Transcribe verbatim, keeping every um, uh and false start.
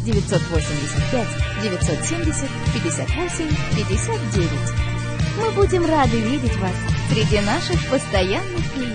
девятьсот восемьдесят пять девятьсот семьдесят пятьдесят восемь пятьдесят девять. Мы будем рады видеть вас среди наших постоянных клиентов.